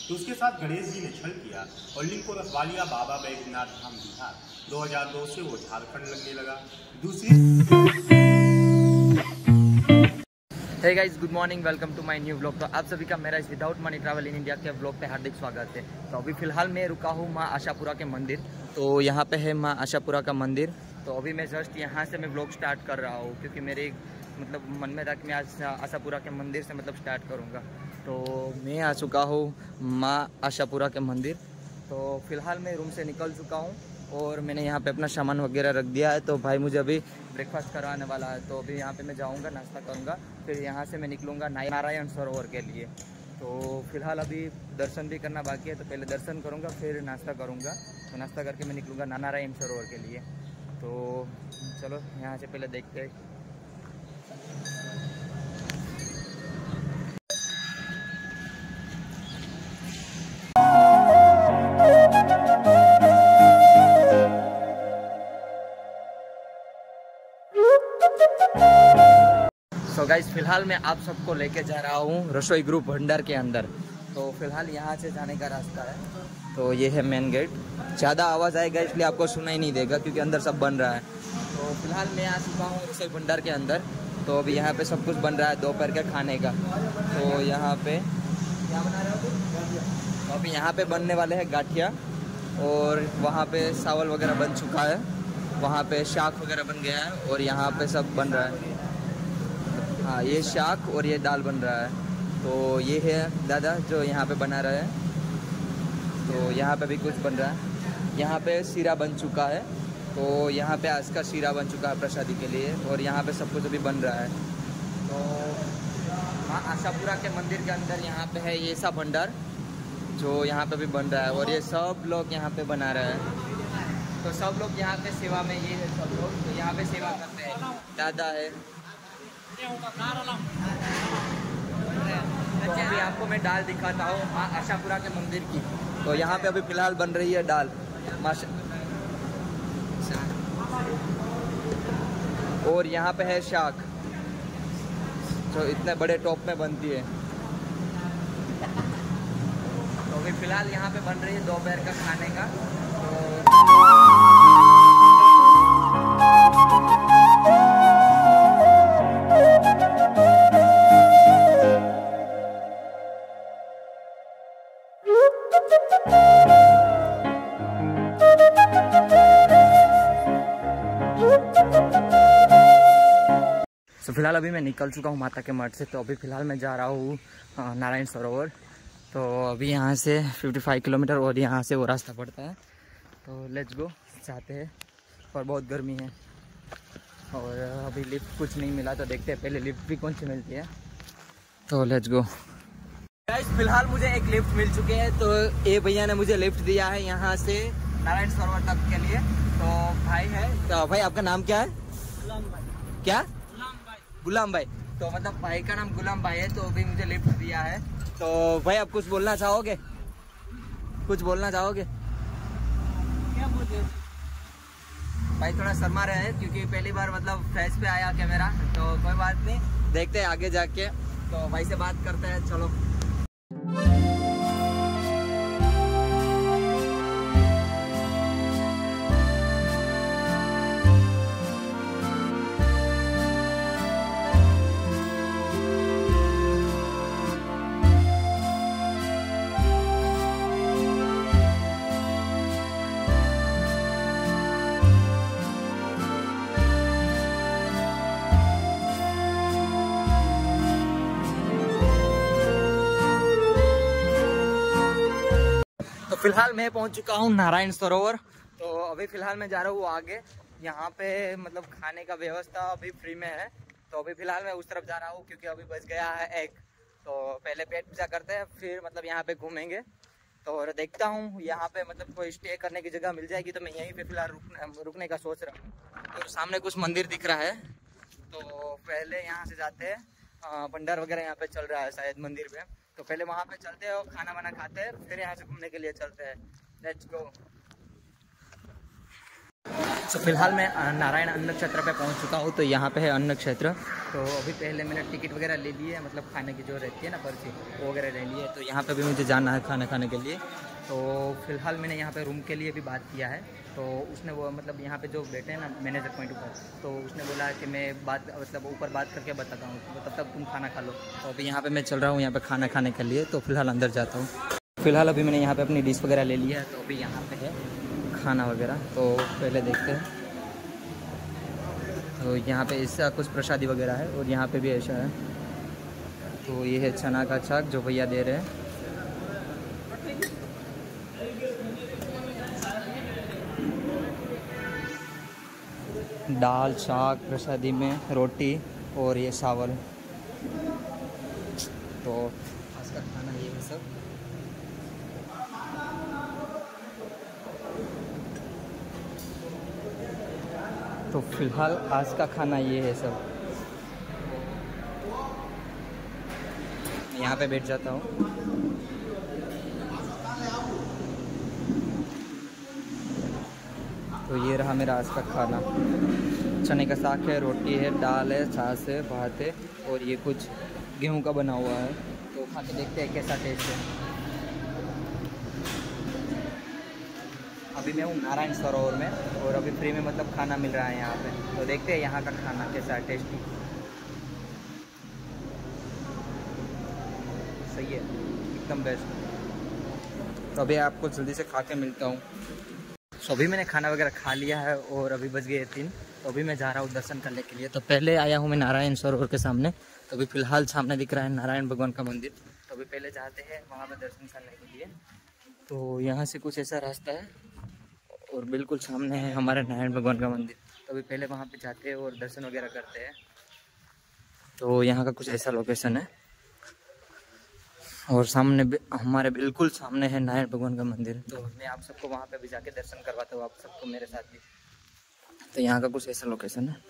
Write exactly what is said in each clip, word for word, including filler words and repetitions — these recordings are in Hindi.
तो उसके साथ गणेश जी ने छल किया और लिंक को रखवा लिया बाबा बैजनाथ धाम बिहार। दो हज़ार दो से वो झारखंड लगने लगा। दूसरी hey guys, good morning, welcome to my new vlog. तो आप सभी का मेरा इस without money travel in India के व्लॉग पे हार्दिक स्वागत है। तो अभी फ़िलहाल मैं रुका हूँ माँ आशापुरा के मंदिर। तो यहाँ पे है माँ आशापुरा का मंदिर। तो अभी मैं जस्ट यहाँ से मैं व्लॉग स्टार्ट कर रहा हूँ क्योंकि मेरे मतलब मन में था कि मैं आज आशापुरा के मंदिर से मतलब स्टार्ट करूँगा। तो मैं आ चुका हूँ माँ आशापुरा के मंदिर। तो फ़िलहाल मैं रूम से निकल चुका हूँ और मैंने यहाँ पे अपना सामान वगैरह रख दिया है। तो भाई मुझे अभी ब्रेकफास्ट करवाने वाला है। तो अभी यहाँ पे मैं जाऊँगा, नाश्ता करूँगा, फिर यहाँ से मैं निकलूँगा नारायण सरोवर के लिए। तो फिलहाल अभी दर्शन भी करना बाकी है, तो पहले दर्शन करूँगा फिर नाश्ता करूँगा। तो नाश्ता करके मैं निकलूँगा नारायण सरोवर के लिए। तो चलो यहाँ से पहले देखते हैं। तो गाइस, फिलहाल मैं आप सबको लेके जा रहा हूँ रसोई ग्रुप भंडार के अंदर। तो फिलहाल यहाँ से जाने का रास्ता है। तो ये है मेन गेट। ज़्यादा आवाज़ आएगा इसलिए आपको सुनाई नहीं देगा क्योंकि अंदर सब बन रहा है। तो फिलहाल मैं आ चुका हूँ रसोई भंडार के अंदर। तो अभी यहाँ पे सब कुछ बन रहा है दोपहर के खाने का। तो यहाँ पे क्या बना रहे हो? तो अभी यहाँ पे बनने वाले हैं गाठिया, और वहाँ पे चावल वगैरह बन चुका है, वहाँ पे शाक वगैरह बन गया है, और यहाँ पे सब बन रहा है। हाँ, ये शाक और ये दाल बन रहा है। तो ये है दादा जो यहाँ पे बना रहे हैं। तो यहाँ पे भी कुछ बन रहा है। यहाँ पे शीरा बन चुका है। तो यहाँ पे आज का शीरा बन चुका है प्रसादी के लिए, और यहाँ पे सब कुछ अभी बन रहा है। तो हाँ, आशापुरा के मंदिर के अंदर यहाँ पे है ये सब भंडार जो यहाँ पे भी बन रहा है, और ये सब लोग यहाँ पे बना रहे हैं। तो सब लोग यहाँ पे सेवा में, ये है सब लोग तो यहाँ पे सेवा करते हैं। दादा है। तो अभी आपको मैं दाल दिखाता हूँ माँ आशापुरा के मंदिर की। तो यहाँ पे अभी फिलहाल बन रही है दाल माशा, और यहाँ पे है शाक जो इतने बड़े टॉप में बनती है। तो अभी फिलहाल यहाँ पे बन रही है दोपहर का खाने का। तो फिलहाल अभी मैं निकल चुका हूँ माता के मठ से। तो अभी फ़िलहाल मैं जा रहा हूँ नारायण सरोवर। तो अभी यहाँ से पचपन किलोमीटर और यहाँ से वो रास्ता पड़ता है। तो लेट्स गो, जाते हैं। और बहुत गर्मी है और अभी लिफ्ट कुछ नहीं मिला, तो देखते हैं पहले लिफ्ट भी कौन सी मिलती है। तो लेट्स गो गाइस, फिलहाल मुझे एक लिफ्ट मिल चुके हैं। तो ये भैया ने मुझे लिफ्ट दिया है यहाँ से नारायण सरोवर तक के लिए। तो भाई है, तो भाई आपका नाम क्या है? गुलाम भाई। क्या? गुलाम भाई। तो मतलब भाई का नाम गुलाम भाई है। तो अभी मुझे लिफ्ट दिया है। तो भाई आप कुछ बोलना चाहोगे? कुछ बोलना चाहोगे? क्या बोलते? भाई थोड़ा शर्मा रहे हैं क्योंकि पहली बार मतलब फेस पे आया कैमरा। तो कोई बात नहीं, देखते हैं आगे जाके। तो भाई से बात करते हैं, चलो। तो फिलहाल मैं पहुंच चुका हूं नारायण सरोवर। तो अभी फिलहाल मैं जा रहा हूँ आगे। यहाँ पे मतलब खाने का व्यवस्था अभी फ्री में है। तो अभी फिलहाल मैं उस तरफ जा रहा हूँ क्योंकि अभी बच गया है एक। तो पहले पेट पूजा करते हैं, फिर मतलब यहाँ पे घूमेंगे। तो और देखता हूँ यहाँ पे मतलब कोई स्टे करने की जगह मिल जाएगी तो मैं यहीं पे फिलहाल रुकने रुकने का सोच रहा हूँ। तो सामने कुछ मंदिर दिख रहा है। तो पहले यहाँ से जाते हैं, भंडार वगैरह यहाँ पे चल रहा है शायद मंदिर पे। तो पहले वहाँ पे चलते हैं और खाना वाना खाते हैं, फिर यहाँ से घूमने के लिए चलते हैं। Let's go. तो फिलहाल मैं नारायण अन्न क्षेत्र पे पहुंच चुका हूं। तो यहाँ पे है अन्न क्षेत्र। तो अभी पहले मैंने टिकट वगैरह ले ली है, मतलब खाने की जो रहती है ना पर्ची, वो वगैरह ले ली है। तो यहाँ पे भी मुझे जाना है खाना खाने के लिए। तो फिलहाल मैंने यहाँ पे रूम के लिए भी बात किया है। तो उसने वो मतलब यहाँ पे जो बैठे हैं ना मैनेजर पॉइंट ऊपर, तो उसने बोला कि मैं बात मतलब ऊपर बात करके बताता हूँ, तो तब तक तुम खाना खा लो। तो अभी यहाँ पे मैं चल रहा हूँ यहाँ पे खाना खाने के लिए। तो फिलहाल अंदर जाता हूँ। फिलहाल अभी मैंने यहाँ पे अपनी डिश वगैरह ले लिया है। तो अभी यहाँ पे है खाना वगैरह, तो पहले देखते हैं। तो यहाँ पे इसका कुछ प्रसादी वगैरह है और यहाँ पे भी ऐसा है। तो ये है चना का साग जो भैया दे रहे हैं। दाल साग प्रसादी में रोटी और ये चावल। तो आज का खाना ये है सब। तो फिलहाल आज का खाना ये है सब। यहाँ पे बैठ जाता हूँ। तो ये रहा मेरा आज का खाना। चने का साग है, रोटी है, दाल है, छाछ है, भात है और ये कुछ गेहूं का बना हुआ है। तो खा के देखते हैं कैसा टेस्ट है। अभी मैं हूँ नारायण सरोवर में और अभी फ्री में मतलब खाना मिल रहा है यहाँ पे। तो देखते हैं यहाँ का खाना कैसा है, टेस्टी सही है, एकदम बेस्ट। तो अभी आपको जल्दी से खा के मिलता हूँ। तो अभी मैंने खाना वगैरह खा लिया है और अभी बज गए तीन। तो अभी मैं जा रहा हूँ दर्शन करने के लिए। तो पहले आया हूँ मैं नारायण सरोवर के सामने। तो अभी फ़िलहाल सामने दिख रहा है नारायण भगवान का मंदिर। तो अभी पहले जाते हैं वहाँ पर दर्शन करने के लिए। तो यहाँ से कुछ ऐसा रास्ता है और बिल्कुल सामने है हमारे नारायण भगवान का मंदिर। तो अभी पहले वहाँ पर जाते हैं और दर्शन वगैरह करते हैं। तो यहाँ का कुछ ऐसा लोकेशन है और सामने हमारे बिल्कुल सामने है नारायण भगवान का मंदिर। तो मैं आप सबको वहाँ पे भी जाके दर्शन करवाता हूँ, आप सबको मेरे साथ भी। तो यहाँ का कुछ ऐसा लोकेशन है।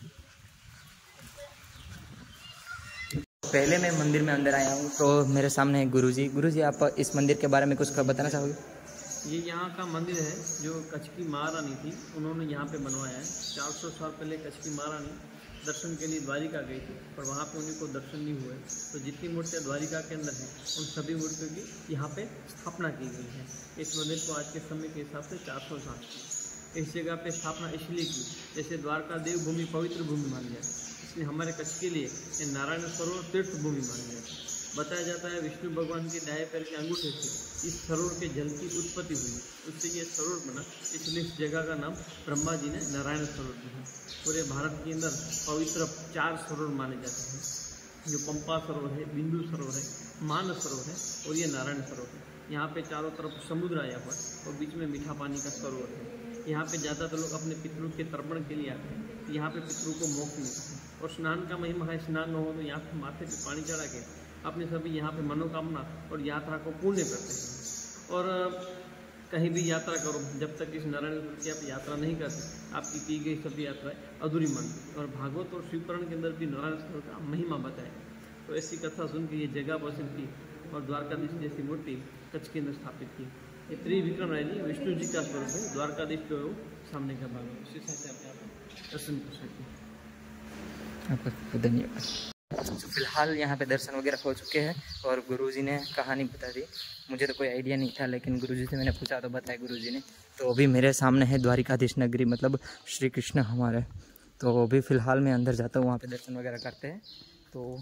पहले मैं मंदिर में अंदर आया हूँ। तो मेरे सामने है गुरुजी। गुरुजी आप इस मंदिर के बारे में कुछ बताना चाहोगे? ये यहाँ का मंदिर है जो कच्छ की महारानी थी, उन्होंने यहाँ पे बनवाया है। चार सौ साल पहले कच्छ की महारानी दर्शन के लिए द्वारिका गई थी, पर वहाँ पे उन्हीं को दर्शन नहीं हुए। तो जितनी मूर्तियाँ द्वारिका के अंदर हैं उन सभी मूर्तियों की यहाँ पे स्थापना की गई है। इस मंदिर को आज के समय के हिसाब से चार सौ साल की इस जगह पे स्थापना इसलिए की, जैसे द्वारका देव भूमि पवित्र भूमि मानी जाए, इसलिए हमारे कच्छ के लिए ये नारायण सरोवर तीर्थ भूमि मानी जाए। बताया जाता है विष्णु भगवान के दाएं पैर के अंगूठे से इस सरोवर के जल की उत्पत्ति हुई, उससे ये सरोवर बना। इसलिए इस जगह का नाम ब्रह्मा जी ने नारायण सरोवर दिया। पूरे भारत के अंदर पवित्र चार सरोवर माने जाते हैं, जो पंपा सरोवर है, बिंदु सरोवर है, मानस सरोवर है और ये नारायण सरोवर है। यहाँ पे चारों तरफ समुद्र आया हुआ है और बीच में मीठा पानी का सरोवर है। यहाँ पे ज़्यादातर लोग अपने पितरों के तर्पण के लिए आते हैं। यहाँ पे पितरों को मोक्ष मिलता है और स्नान का महिमा है। स्नान न हो तो यहाँ पे माथे पे पानी चढ़ा के अपने सभी यहाँ पे मनोकामना और यात्रा को पूर्ण करते हैं। और कहीं भी यात्रा करो, जब तक इस नारायण की आप यात्रा नहीं करते, आपकी की गई सभी यात्राएं अधूरी मानती। और भागवत और शिवपुराण के अंदर भी नारायण सरोवर का महिमा बताया। तो ऐसी कथा सुन के ये जगह पसंद की और द्वारकाधीश जैसी मूर्ति कच्छ के अंदर स्थापित की। ये त्रिविक्रम राय जी विष्णु जी का स्वरूप है। द्वारकाधीश जो है वो सामने का भाग है, उसी से आप यहाँ पर दर्शन कर सकते हैं। आपका धन्यवाद। तो फिलहाल यहाँ पे दर्शन वगैरह हो चुके हैं और गुरुजी ने कहानी बता दी। मुझे तो कोई आइडिया नहीं था, लेकिन गुरुजी से मैंने पूछा तो बताया गुरुजी ने। तो अभी मेरे सामने है द्वारिकाधीश नगरी, मतलब श्री कृष्ण हमारे। तो अभी फ़िलहाल मैं अंदर जाता हूँ, वहाँ पे दर्शन वगैरह करते हैं। तो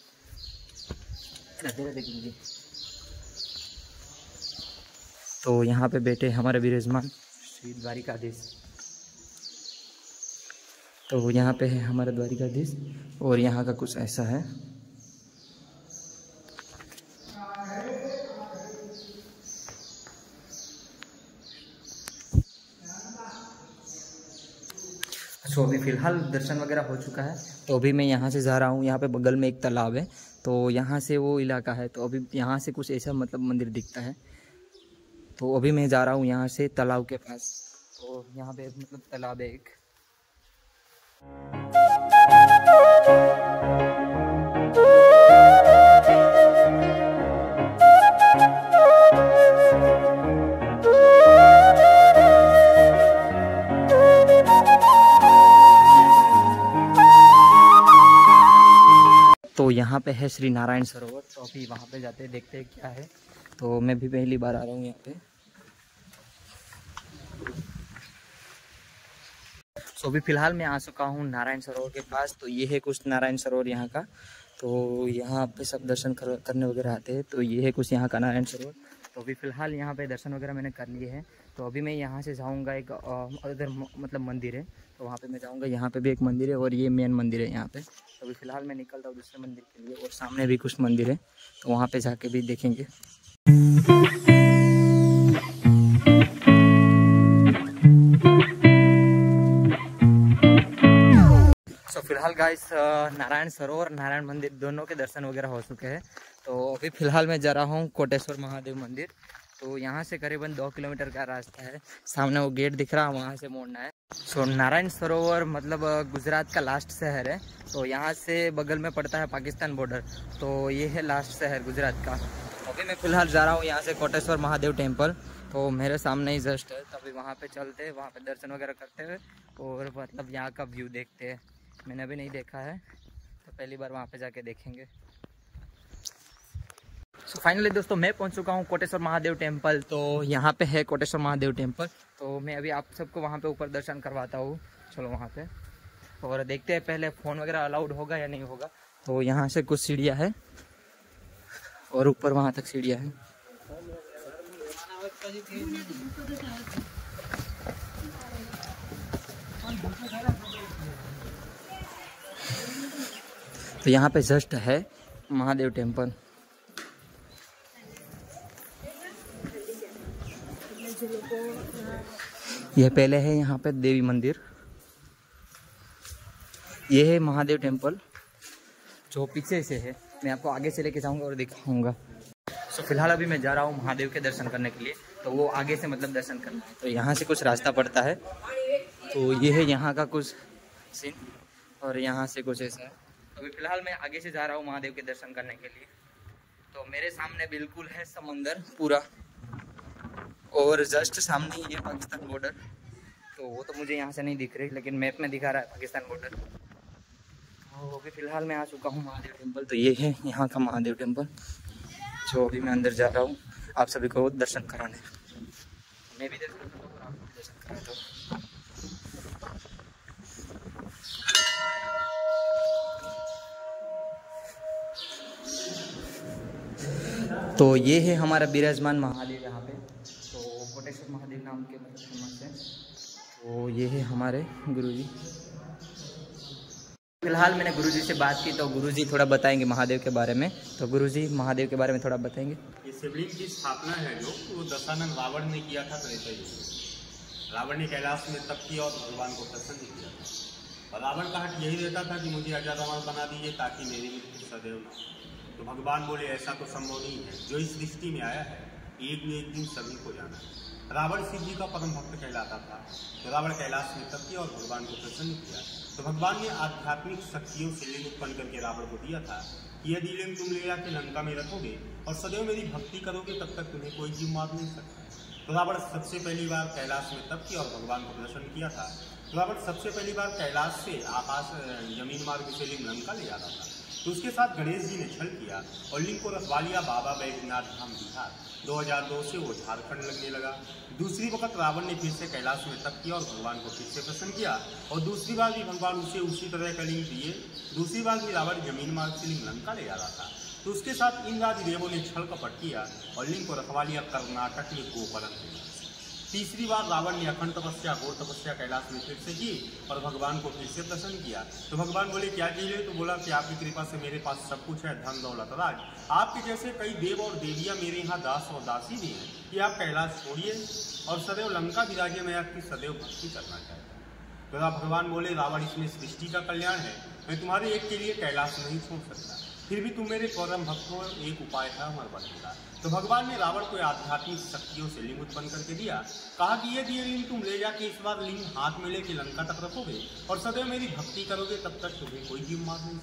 राधे देख लीजिए। तो यहाँ पे बैठे हमारे विराजमान श्री द्वारिकाधीश। तो यहाँ पे है हमारा द्वारिकाधीश और यहाँ का कुछ ऐसा है। तो अभी फ़िलहाल दर्शन वगैरह हो चुका है। तो अभी मैं यहाँ से जा रहा हूँ। यहाँ पे बगल में एक तालाब है, तो यहाँ से वो इलाका है। तो अभी यहाँ से कुछ ऐसा मतलब मंदिर दिखता है। तो अभी मैं जा रहा हूँ यहाँ से तालाब के पास। तो यहाँ पे मतलब तालाब है एक। यहाँ पे है श्री नारायण सरोवर, तो अभी वहाँ पे जाते हैं, देखते हैं क्या है। तो मैं भी पहली बार आ रहा हूँ यहाँ पे। सो अभी फ़िलहाल मैं आ चुका हूँ नारायण सरोवर के पास। तो ये है कुछ नारायण सरोवर यहाँ का। तो यहाँ पे सब दर्शन कर, करने वगैरह आते हैं। तो ये है कुछ यहाँ का नारायण सरोवर। तो अभी फ़िलहाल यहाँ पे दर्शन वगैरह मैंने कर लिए हैं। तो अभी मैं यहाँ से जाऊँगा, एक उधर मतलब मंदिर है, तो वहाँ पे मैं जाऊँगा। यहाँ पे भी एक मंदिर है और ये मेन मंदिर है यहाँ पे। तो अभी फ़िलहाल मैं निकलता हूँ दूसरे मंदिर के लिए, और सामने भी कुछ मंदिर है, तो वहाँ पे जाके भी देखेंगे। तो फिलहाल गाइस नारायण सरोवर, नारायण मंदिर दोनों के दर्शन वगैरह हो चुके हैं। तो अभी फ़िलहाल मैं जा रहा हूँ कोटेश्वर महादेव मंदिर। तो यहाँ से करीबन दो किलोमीटर का रास्ता है। सामने वो गेट दिख रहा है, वहाँ से मोड़ना है। सो नारायण सरोवर मतलब गुजरात का लास्ट शहर है। तो यहाँ से बगल में पड़ता है पाकिस्तान बॉर्डर। तो ये है लास्ट शहर गुजरात का। अभी मैं फ़िलहाल जा रहा हूँ यहाँ से कोटेश्वर महादेव टेम्पल। तो मेरे सामने ही जस्ट है, तो अभी वहाँ पे चलते हैं, वहाँ पे दर्शन वगैरह करते हुए और मतलब यहाँ का व्यू देखते हैं। मैंने अभी नहीं देखा है, तो पहली बार वहाँ पे जाके देखेंगे। सो so फाइनली दोस्तों मैं पहुँच चुका हूँ कोटेश्वर महादेव टेम्पल। तो यहाँ पे है कोटेश्वर महादेव टेम्पल। तो मैं अभी आप सबको वहाँ पे ऊपर दर्शन करवाता हूँ। चलो वहाँ पे और देखते हैं पहले फ़ोन वगैरह अलाउड होगा या नहीं होगा। तो यहाँ से कुछ सीढ़ियाँ है और ऊपर वहाँ तक सीढ़ियाँ हैं। तो यहाँ पे जस्ट है महादेव टेम्पल। यह पहले है यहाँ पे देवी मंदिर। ये है महादेव टेम्पल जो पीछे से है। मैं आपको आगे से लेके जाऊँगा और दिखाऊंगा। तो फिलहाल अभी मैं जा रहा हूँ महादेव के दर्शन करने के लिए। तो वो आगे से मतलब दर्शन करना है, तो यहाँ से कुछ रास्ता पड़ता है। तो ये है यहाँ का कुछ सीन और यहाँ से कुछ ऐसा है। अभी फ़िलहाल मैं आगे से जा रहा हूँ महादेव के दर्शन करने के लिए। तो मेरे सामने बिल्कुल है समंदर पूरा, और जस्ट सामने ही है पाकिस्तान बॉर्डर। तो वो तो मुझे यहाँ से नहीं दिख रही, लेकिन मैप में दिखा रहा है पाकिस्तान बॉर्डर। तो अभी फ़िलहाल मैं आ चुका हूँ महादेव टेम्पल। तो ये है यहाँ का महादेव टेम्पल, जो अभी मैं अंदर जा रहा हूँ आप सभी को दर्शन कराने। मैं भी दर्शन करता हूँ, आप भी दर्शन कराता हूँ। तो ये है हमारा विराजमान महादेव यहाँ पे। तो कोटेश्वर महादेव नाम के मतलब फेमस है। तो ये है हमारे गुरुजी। फिलहाल मैंने गुरुजी से बात की, तो गुरुजी थोड़ा बताएंगे महादेव के बारे में। तो गुरुजी महादेव के बारे में थोड़ा बताएंगे। ये शिवलिंग की स्थापना है जो वो दशानन रावण ने किया था त्रेता युग में। रावण ने कैलाश में तप किया और भगवान को प्रसन्न किया था। और रावण का हट यही रहता था कि मुझे अजातवान बना दीजिए ताकि मेरी मृत्यु सदैव न। तो भगवान बोले ऐसा तो संभव नहीं है, जो इस सृष्टि में आया है एक न एक दिन सभी को जाना है। रावण शिव जी का परम भक्त कहलाता था। तो रावण कैलाश में तप किया और भगवान को प्रसन्न किया। तो भगवान ने आध्यात्मिक शक्तियों से लिंग उत्पन्न करके रावण को दिया था कि यदि लिंग तुम ले जाके लंका में रखोगे और सदैव मेरी भक्ति करोगे तब तक तुम्हें कोई जीव मार नहीं सकता। तो रावण सबसे पहली बार कैलाश में तप किया और भगवान को प्रसन्न किया था। तो रावण सबसे पहली बार कैलाश से आकाश जमीन मार्ग से लिंग लंका ले जाता था। तो उसके साथ गणेश जी ने छल किया और लिंग को रखवा लिया बाबा बैजनाथ धाम बिहार। दो हज़ार दो से वो झारखंड लगने लगा। दूसरी वक्त रावण ने फिर से कैलाश में तप किया और भगवान को फिर से प्रसन्न किया, और दूसरी बार भी भगवान उसे उसी तरह का लिंग दिए। दूसरी बार भी रावण जमीन मार्ग से लिंग लंका ले जा रहा था। तो उसके साथ इन आदि देवों ने छल कपट किया और लिंग को रखवा लिया कर्नाटक में गोकर्ण में। तीसरी बार रावण ने अखंड तपस्या घोर तपस्या कैलाश में फिर से की और भगवान को फिर से प्रसन्न किया। तो भगवान बोले क्या चाहिए? तो बोला कि आपकी कृपा से मेरे पास सब कुछ है, धन दौलत राज। आपके जैसे कई देव और देवियां मेरे यहाँ दास और दासी भी हैं कि आप कैलाश छोड़िए और सदैव लंका विराजिए, मैं आपकी सदैव भक्ति करना चाहता हूँ। तो भगवान बोले रावण इसमें सृष्टि का कल्याण है, मैं तुम्हारे एक के लिए कैलाश नहीं छोड़ सकता, फिर भी तुम मेरे परम भक्त हो, एक उपाय था हमारे बदला। तो भगवान ने रावण को आध्यात्मिक शक्तियों से लिंग उत्पन्न करके दिया। कहा कि यदि ये लिंग तुम ले जाके इस बार लिंग हाथ में लेके लंका तक रखोगे और सदैव मेरी भक्ति करोगे तब तक तुम्हें कोई जीव मार नहीं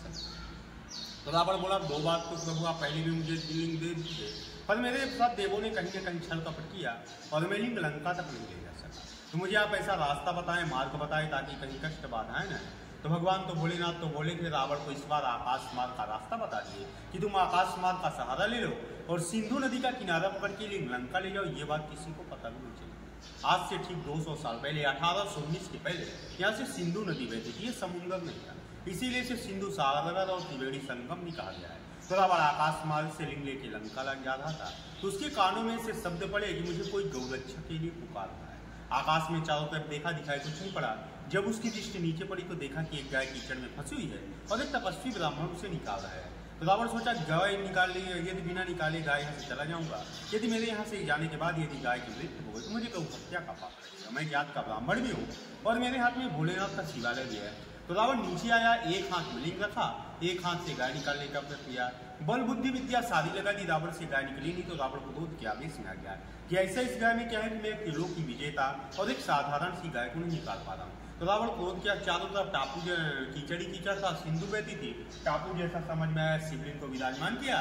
सकता। तो रावण बोला दो बात तो प्रभु आप पहले भी मुझे लिंग दे दीजिए, पर मेरे साथ देवों ने कहीं ना कहीं छल कपट किया और मैं लिंग लंका तक नहीं ले जा सका। तो मुझे आप ऐसा रास्ता बताएं, मार्ग बताएं ताकि कहीं कष्ट बाधाएं न। तो तो भगवान तो भोलेनाथ तो बोले थे रावण को इस बार आकाश मार्ग का रास्ता बता दिए कि तुम आकाश मार्ग का सहारा ले लो और सिंधु नदी का किनारा पकड़ के लिए लंका ले जाओ। ये बात किसी को पता भी नहीं चली। आज से ठीक दो सौ साल पहले अठारह सौ उन्नीस के पहले यहाँ से सिंधु नदी बहती थी, ये समुद्र नहीं था, इसीलिए इसे सिंधु सागर और त्रिवेणी संगम भी कहा गया है। तो रावण आकाश मार्ग से लिंग लेके लंका लग जा रहा था तो उसके कानों में से शब्द पड़े कि मुझे कोई गौरक्षा के लिए पुकार रहा है। आकाश में चारों तरफ देखा दिखाई कुछ नहीं पड़ा। जब उसकी दृष्टि नीचे पड़ी तो देखा कि एक गाय कीचड़ में फंसी हुई है और एक तपस्वी ब्राह्मण उसे निकाल रहा है। तो रावण सोचा गाय निकाल ली, यदि बिना निकाले गाय यहाँ से चला जाऊंगा, यदि मेरे यहाँ से जाने के बाद यदि गाय की मृत्यु हो गई तो मुझे गौ हत्या का पाप लगेगा। मैं जात का ब्राह्मण भी हूँ और मेरे हाथ में भोलेनाथ का शिवालय भी है। तो रावण नीचे आया, एक हाथ में लिंग रखा, एक हाथ से गाय निकालने का प्रयत्न किया। बल बुद्धि विद्या सारी लगा दी, रावण से गाय निकली नहीं। तो रावण को क्रोध के आवेश में आ गया कि ऐसा इस गाय में क्या है कि मैं एक किलो की विजेता और एक साधारण सी गाय को नहीं निकाल पा रहा हूँ। तो रावण क्रोध किया, चारों तरफ टापू कीचड़ी कीचड़ था, सिंधु बहती थी, टापू जैसा समझ में आया, शिवलिंग को विराजमान किया।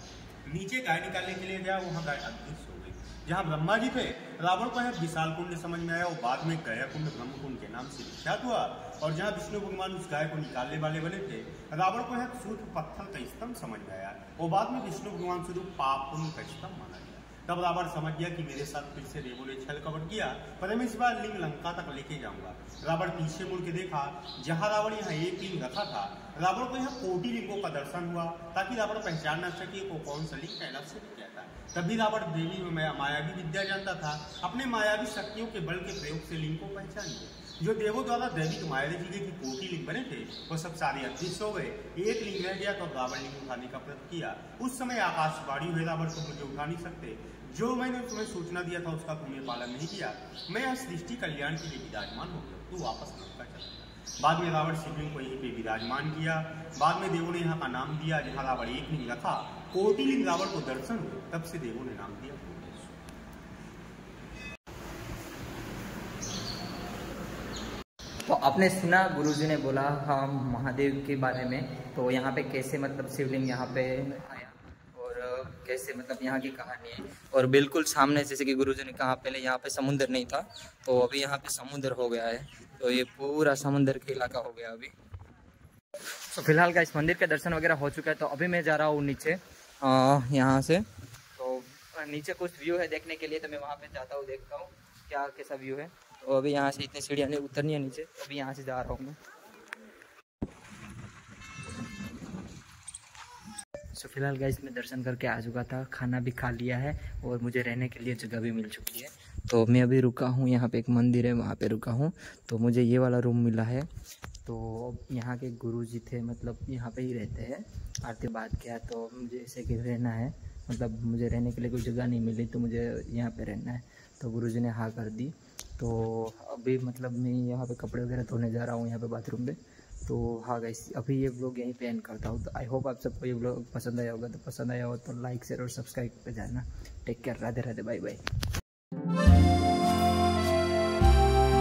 नीचे गाय निकालने के लिए गया, वहाँ गाय अदृश्य हो गई। जहाँ ब्रह्मा जी थे, रावण को है विशाल कुंड समझ में आया, वो बाद में गया कुंड ब्रह्म कुंड के नाम से विख्यात हुआ। और जहाँ विष्णु भगवान उस गाय को निकालने वाले बने थे, रावण को है सूर्य पत्थर का स्तंभ समझ में आया, वो बाद में विष्णु भगवान से पाप पुण्य का स्तंभ माना गया। तब रावण समझ गया कि मेरे साथ फिर से देवों ने छल कपट किया, पर मैं इस बार लिंग लंका तक लेके जाऊंगा। रावण पीछे मुड़ के देखा, जहां रावण यहाँ एक लिंग रखा था, रावण को यहाँ कोटि लिंगों का दर्शन हुआ ताकि रावण पहचान न सके वो कौन सा लिंग कैलाश से क्या था। तभी रावण देवी में मायावी विद्या जानता था, अपने मायावी शक्तियों के बल के प्रयोग से लिंग को पहचान लिया। जो देवों द्वारा दैविक माया जी के कोटि लिंग बने थे वो सब सारे अदृश्य हो गए। एक लिंग रह गया तो रावण लिंग उठाने का प्रयत्न किया। उस समय आकाशवाणी हुए, रावण तो मुझे उठा नहीं सकते, जो मैंने तुम्हें सूचना दिया था उसका तुमने पालन नहीं किया, मैं यह सृष्टि कल्याण के लिए विराजमान हो गया, तू वापस लौटकर चला। बाद में रावण शिवलिंग को यहीं पे विराजमान किया। बाद में देवों ने यहाँ का नाम दिया, जहाँ रावण एक लिंग रखा, कोटि लिंग रावण को दर्शन हुए, तब से देवों ने नाम दिया। तो आपने सुना गुरुजी ने बोला हम महादेव के बारे में, तो यहाँ पे कैसे मतलब शिवलिंग यहाँ पे आया और कैसे मतलब यहाँ की कहानी है। और बिल्कुल सामने जैसे कि गुरुजी ने कहा पहले यहाँ पे समुद्र नहीं था, तो अभी यहाँ पे समुद्र हो गया है, तो ये पूरा समुद्र का इलाका हो गया अभी। तो फिलहाल का इस मंदिर के दर्शन वगैरह हो चुका है, तो अभी मैं जा रहा हूँ नीचे यहाँ से। तो नीचे कुछ व्यू है देखने के लिए, तो मैं वहाँ पे जाता हूँ, देखता हूँ क्या कैसा व्यू है। तो अभी यहाँ से इतनी सीढ़ियाँ नहीं उतरनी है नीचे, तो अभी यहाँ से जा रहा हूँ मैं। सो फिलहाल गाइस मैं दर्शन करके आ चुका था, खाना भी खा लिया है और मुझे रहने के लिए जगह भी मिल चुकी है। तो मैं अभी रुका हूँ, यहाँ पे एक मंदिर है वहाँ पे रुका हूँ, तो मुझे ये वाला रूम मिला है। तो यहाँ के गुरुजी थे, मतलब यहाँ पे ही रहते हैं। आरती बात किया तो मुझे ऐसे कि रहना है, मतलब मुझे रहने के लिए कोई जगह नहीं मिली, तो मुझे यहाँ पे रहना है। तो गुरुजी ने हाँ कर दी। तो अभी मतलब मैं यहाँ पे कपड़े वगैरह धोने जा रहा हूँ यहाँ पे बाथरूम में। तो हाँ गाइस, अभी ये व्लॉग यहीं पे एंड करता हूँ। तो आई होप आप सबको ये व्लॉग पसंद आया होगा, तो पसंद आया हो तो लाइक शेयर और सब्सक्राइब कर जाना। Take care, Radhe Radhe, bye bye.